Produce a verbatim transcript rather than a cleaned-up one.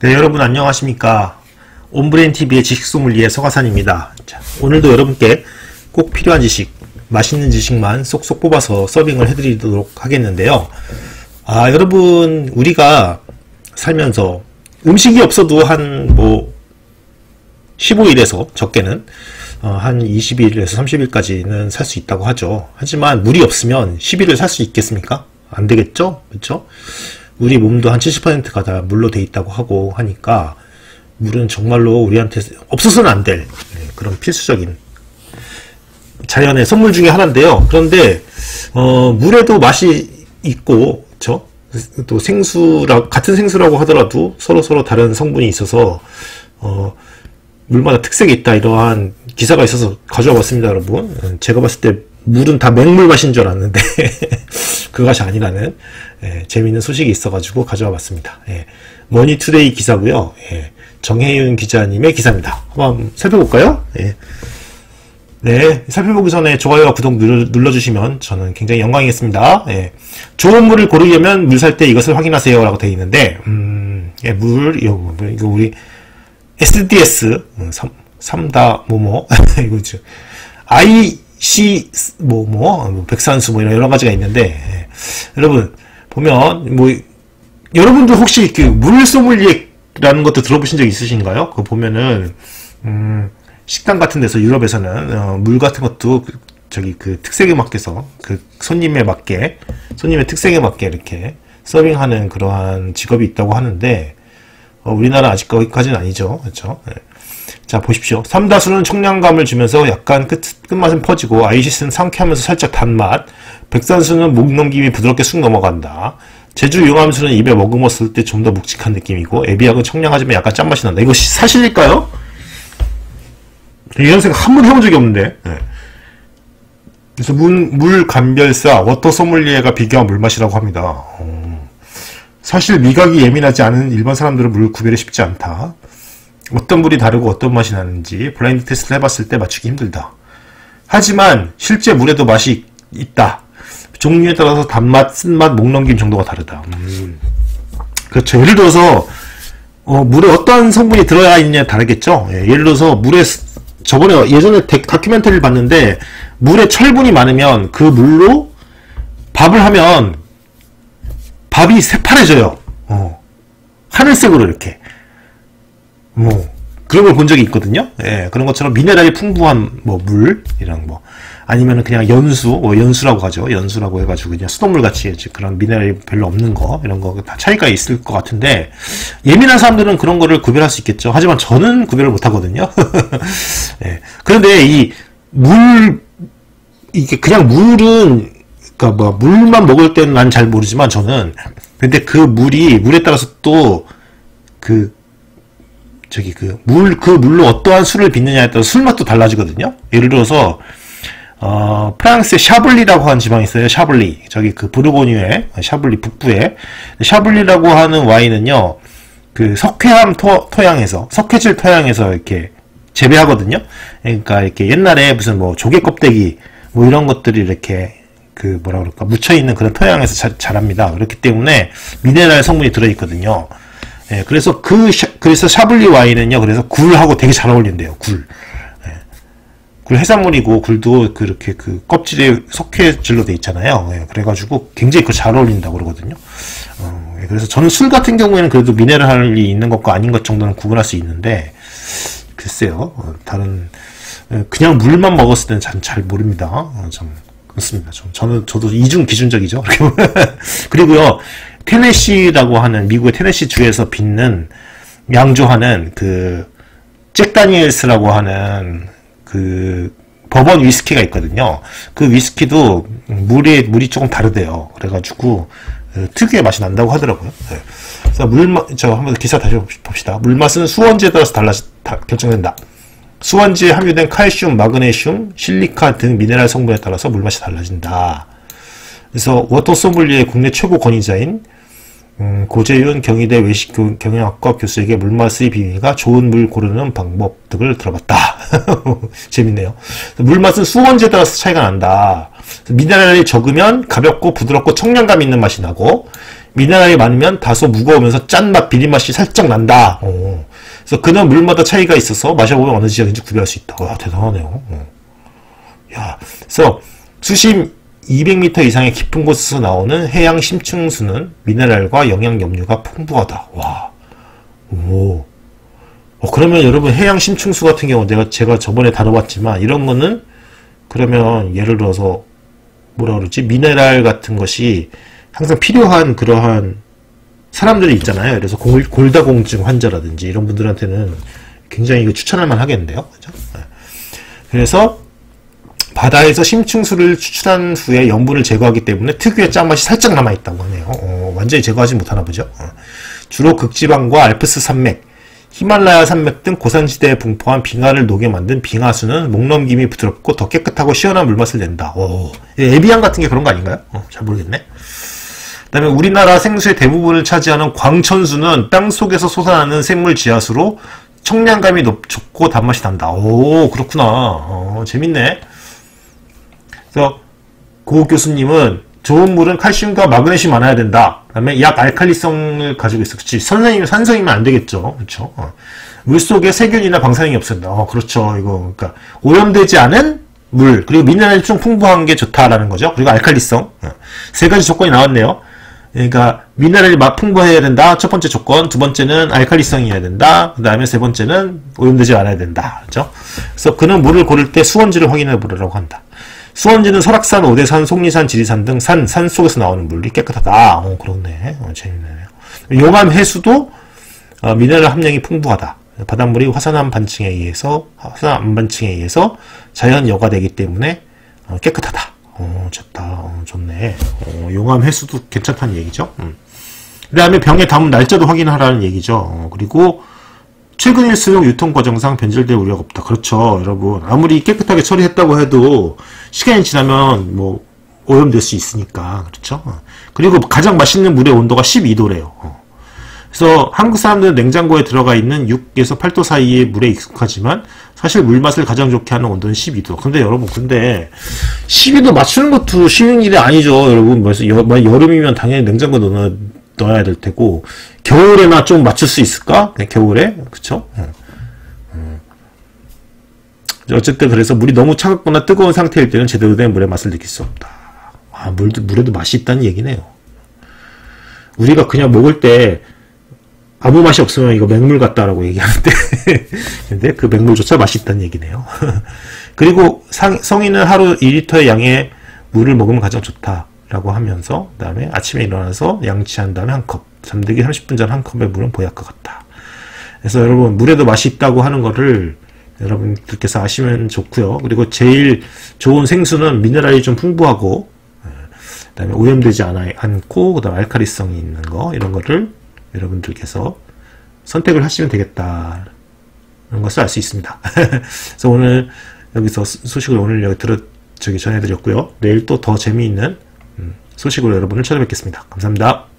네, 여러분 안녕하십니까. 온브레인티비의 지식소믈리에 서가산입니다. 자, 오늘도 여러분께 꼭 필요한 지식, 맛있는 지식만 쏙쏙 뽑아서 서빙을 해드리도록 하겠는데요. 아, 여러분, 우리가 살면서 음식이 없어도 한 뭐 십오 일에서 적게는 어, 한 이십 일에서 삼십 일까지는 살 수 있다고 하죠. 하지만 물이 없으면 십 일을 살 수 있겠습니까? 안 되겠죠? 그렇죠? 우리 몸도 한 칠십 퍼센트가 다 물로 돼 있다고 하고 하니까 물은 정말로 우리한테 없어서는 안 될 그런 필수적인 자연의 선물 중에 하나인데요. 그런데 어, 물에도 맛이 있고, 그렇죠? 또 생수라 같은 생수라고 하더라도 서로 서로 다른 성분이 있어서 어, 물마다 특색이 있다, 이러한 기사가 있어서 가져와 봤습니다, 여러분. 제가 봤을 때 물은 다 맹물 맛인 줄 알았는데 그것이 아니라는 예, 재미있는 소식이 있어가지고 가져와 봤습니다. 예, 머니투데이 기사고요. 예, 정혜윤 기자님의 기사입니다. 한번 살펴볼까요? 예. 네, 살펴보기 전에 좋아요와 구독 눌러, 눌러주시면 저는 굉장히 영광이겠습니다. 예, 좋은 물을 고르려면 물 살 때 이것을 확인하세요 라고 되어 있는데, 음, 예, 물, 이거, 이거 우리 에스디에스 삼다 뭐뭐 이거 아이씨 뭐뭐 백산수 뭐 이런 여러 가지가 있는데, 예, 여러분 보면 뭐 여러분들 혹시 그 물 소믈리에라는 것도 들어보신 적 있으신가요? 그거 보면은 음, 식당 같은 데서 유럽에서는 어, 물 같은 것도 그, 저기 그 특색에 맞게서 그 손님에 맞게 손님의 특색에 맞게 이렇게 서빙하는 그러한 직업이 있다고 하는데, 어, 우리나라 아직 거기까지는 아니죠. 그렇죠? 네. 자, 보십시오. 삼다수는 청량감을 주면서 약간 끝, 끝맛은 퍼지고, 아이시스는 상쾌하면서 살짝 단맛, 백산수는 목 넘김이 부드럽게 쑥 넘어간다. 제주 용암수는 입에 머금었을 때 좀 더 묵직한 느낌이고, 에비약은 청량하지만 약간 짠맛이 난다. 이거 사실일까요? 이런 생각 한 번도 해본 적이 없는데. 네. 그래서 물, 물 감별사, 워터 소믈리에가 비교한 물맛이라고 합니다. 어. 사실 미각이 예민하지 않은 일반 사람들은 물 구별이 쉽지 않다. 어떤 물이 다르고 어떤 맛이 나는지 블라인드 테스트를 해봤을 때 맞추기 힘들다. 하지만 실제 물에도 맛이 있다. 종류에 따라서 단맛, 쓴맛, 목넘김 정도가 다르다. 음. 그렇죠. 예를 들어서 어, 물에 어떤 성분이 들어야 있느냐에 다르겠죠. 예, 예를 들어서 물에, 저번에 예전에 데, 다큐멘터리를 봤는데 물에 철분이 많으면 그 물로 밥을 하면 밥이 새파래져요. 어. 하늘색으로 이렇게. 뭐, 그런 걸 본 적이 있거든요. 예, 그런 것처럼 미네랄이 풍부한 뭐 물이랑 뭐, 아니면은 그냥 연수, 뭐 연수라고 하죠. 연수라고 해가지고 그냥 수돗물 같이 그런 미네랄이 별로 없는 거, 이런 거 다 차이가 있을 것 같은데, 예민한 사람들은 그런 거를 구별할 수 있겠죠. 하지만 저는 구별을 못 하거든요. 예. 그런데 이 물, 이게 그냥 물은, 그니까 뭐 물만 먹을 때는 난 잘 모르지만 저는, 근데 그 물이 물에 따라서 또 그 저기 그 물 그 물로 어떠한 술을 빚느냐에 따라서 술 맛도 달라지거든요. 예를 들어서 어 프랑스의 샤블리라고 하는 지방이 있어요. 샤블리, 저기 그 부르고뉴의 샤블리 북부에 샤블리라고 하는 와인은요, 그 석회암 토, 토양에서 석회질 토양에서 이렇게 재배하거든요. 그러니까 이렇게 옛날에 무슨 뭐 조개 껍데기 뭐 이런 것들이 이렇게 그 뭐라 그럴까 묻혀있는 그런 토양에서 자, 자랍니다. 그렇기 때문에 미네랄 성분이 들어있거든요. 예, 그래서 그 샤, 그래서 샤블리 와인은요, 그래서 굴하고 되게 잘 어울린대요. 굴. 예. 굴 해산물이고, 굴도 그렇게 그 껍질에 석회질로 돼 있잖아요. 예, 그래가지고 굉장히 그 잘 어울린다고 그러거든요. 어, 예, 그래서 저는 술 같은 경우에는 그래도 미네랄이 있는 것과 아닌 것 정도는 구분할 수 있는데, 글쎄요, 어, 다른 예, 그냥 물만 먹었을 때는 잘, 잘 모릅니다. 어, 참 그렇습니다. 좀, 저는 저도 이중 기준적이죠. 그리고요, 테네시라고 하는 미국의 테네시 주에서 빚는 양조하는 그 잭 다니엘스라고 하는 그 버번 위스키가 있거든요. 그 위스키도 물이 물이 조금 다르대요. 그래가지고 특유의 맛이 난다고 하더라고요. 네. 그래서 물맛, 저 한번 기사 다시 봅시다. 물맛은 수원지에 따라서 달라 다 결정된다. 수원지에 함유된 칼슘, 마그네슘, 실리카 등 미네랄 성분에 따라서 물맛이 달라진다. 그래서 워터 소믈리에 국내 최고 권위자인 음, 고재윤 경희대 외식 경영학과 교수에게 물맛의 비밀과 좋은 물 고르는 방법 등을 들어봤다. 재밌네요. 물맛은 수원지에 따라서 차이가 난다. 미네랄이 적으면 가볍고 부드럽고 청량감 있는 맛이 나고, 미네랄이 많으면 다소 무거우면서 짠맛, 비린맛이 살짝 난다. 어. 그래서 그는 물마다 차이가 있어서 마셔보면 어느 지역인지 구별할 수 있다. 와, 대단하네요. 어. 야, 그래서 수심 이백 미터 이상의 깊은 곳에서 나오는 해양 심층수는 미네랄과 영양 염류가 풍부하다. 와, 오. 어, 그러면 여러분 해양 심층수 같은 경우 내가 제가 저번에 다뤄봤지만 이런 거는 그러면 예를 들어서 뭐라 그러지? 미네랄 같은 것이 항상 필요한 그러한 사람들이 있잖아요. 그래서 골, 골다공증 환자라든지 이런 분들한테는 굉장히 이거 추천할 만 하겠는데요. 그죠? 네. 그래서 바다에서 심층수를 추출한 후에 염분을 제거하기 때문에 특유의 짠맛이 살짝 남아있다고 하네요. 어, 완전히 제거하지 못하나 보죠. 어. 주로 극지방과 알프스 산맥, 히말라야 산맥 등 고산지대에 분포한 빙하를 녹여 만든 빙하수는 목넘김이 부드럽고 더 깨끗하고 시원한 물맛을 낸다. 오, 에비앙 같은 게 그런 거 아닌가요? 어, 잘 모르겠네. 그 다음에 우리나라 생수의 대부분을 차지하는 광천수는 땅속에서 솟아나는 생물 지하수로 청량감이 높, 좋고 단맛이 난다. 오, 그렇구나. 어, 재밌네. 그래서 고 교수님은 좋은 물은 칼슘과 마그네슘이 많아야 된다. 그 다음에 약 알칼리성을 가지고 있어. 그치. 선생님, 산성이면 안 되겠죠. 그쵸. 어. 물 속에 세균이나 방사능이 없습니다. 어, 그렇죠. 이거, 그러니까, 오염되지 않은 물, 그리고 미네랄이 좀 풍부한 게 좋다라는 거죠. 그리고 알칼리성. 어. 세 가지 조건이 나왔네요. 그러니까, 미네랄이 막 풍부해야 된다. 첫 번째 조건. 두 번째는 알칼리성이어야 된다. 그 다음에 세 번째는 오염되지 않아야 된다. 그죠? 그래서 그는 물을 고를 때 수원지를 확인해 보라고 한다. 수원지는 설악산, 오대산, 속리산, 지리산 등 산, 산 속에서 나오는 물이 깨끗하다. 어, 그렇네. 어, 재밌네요. 용암 해수도 어, 미네랄 함량이 풍부하다. 바닷물이 화산암 반층에 의해서, 화산암 반층에 의해서 자연 여과되기 때문에 어, 깨끗하다. 어, 좋다. 어, 좋네. 어, 용암 해수도 괜찮다는 얘기죠. 음. 그 다음에 병에 담은 날짜도 확인하라는 얘기죠. 어, 그리고 최근일수록 유통과정상 변질될 우려가 없다. 그렇죠, 여러분. 아무리 깨끗하게 처리했다고 해도 시간이 지나면 뭐 오염될 수 있으니까. 그렇죠. 그리고 가장 맛있는 물의 온도가 십이 도래요. 그래서 한국 사람들은 냉장고에 들어가 있는 육에서 팔 도 사이의 물에 익숙하지만 사실 물맛을 가장 좋게 하는 온도는 십이 도. 근데 여러분, 근데 십이 도 맞추는 것도 쉬운 일이 아니죠, 여러분. 그래서 여, 여름이면 당연히 냉장고에 넣어놔 넣어야 될 테고, 겨울에나 좀 맞출 수 있을까? 네, 겨울에? 그쵸? 음. 음. 어쨌든 그래서 물이 너무 차갑거나 뜨거운 상태일 때는 제대로 된 물의 맛을 느낄 수 없다. 아, 물도, 물에도 맛이 있다는 얘기네요. 우리가 그냥 먹을 때 아무 맛이 없으면 이거 맹물 같다라고 얘기하는데, 근데 그 맹물조차 맛이 있다는 얘기네요. 그리고 상, 성인은 하루 일 리터의 양의 물을 먹으면 가장 좋다. 라고 하면서, 그 다음에 아침에 일어나서 양치한 다음에 한 컵, 잠들기 삼십 분 전 한 컵의 물은 보약과 같다. 그래서 여러분, 물에도 맛이 있다고 하는 거를 여러분들께서 아시면 좋고요. 그리고 제일 좋은 생수는 미네랄이 좀 풍부하고, 그 다음에 오염되지 않아, 않고, 그 다음에 알칼리성이 있는 거, 이런 거를 여러분들께서 선택을 하시면 되겠다. 이런 것을 알 수 있습니다. 그래서 오늘 여기서 소식을 오늘 여기 들어, 저기 전해드렸고요. 내일 또 더 재미있는 소식으로 여러분을 찾아뵙겠습니다. 감사합니다.